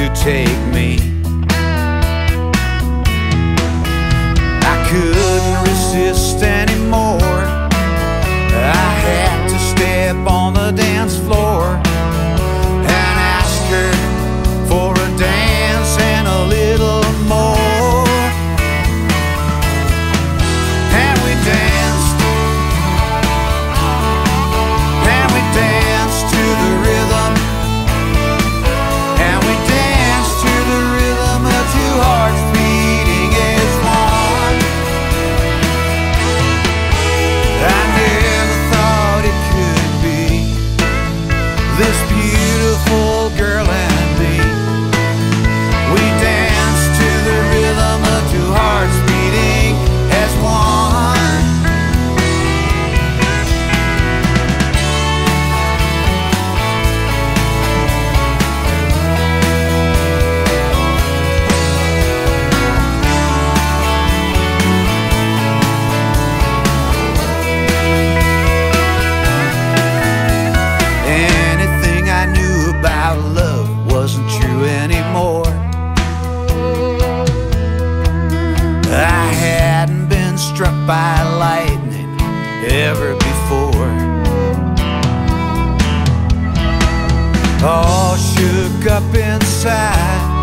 take me. I couldn't resist anymore. I had to step on the dance floor and ask her for a dance and a little more. And we danced, and we danced to the rhythm, and we danced to the rhythm of two hearts beating as one. I never thought it could be this beautiful girl and me. We danced to the rhythm of two hearts beating as one. Anything I knew about love wasn't true anymore. I hadn't been struck by lightning ever before. All shook up inside,